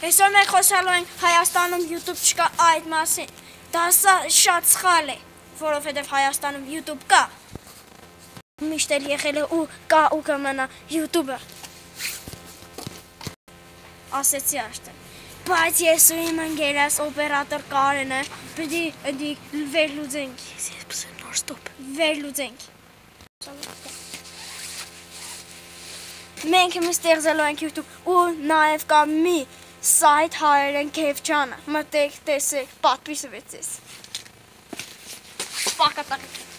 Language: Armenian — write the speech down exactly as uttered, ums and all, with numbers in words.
Այսօր մենք խոսալու ենք Հայաստանում YouTube չկա այդ մասին։ Դա շատ սխալ է, որովհետև Հայաստանում YouTube կա։ Միշտ էլ եղել է ու կա ու կմնա YouTube-ը։ Ասեցի աշտը։ Բայց ես ու իմ ընկերս օպերատոր Կարենը պիտի ընդ վերլուծենք։ Ես պսեմ նոր ստոպ։ Վերլուծենք։ Մենք հիմա ստեղծելու ենք YouTube ու նաև կա մի сайт Հայերեն Քեֆչանը։ Մտեք, տեսեք, պատվիսվեք ձեզ։ Պակատակ։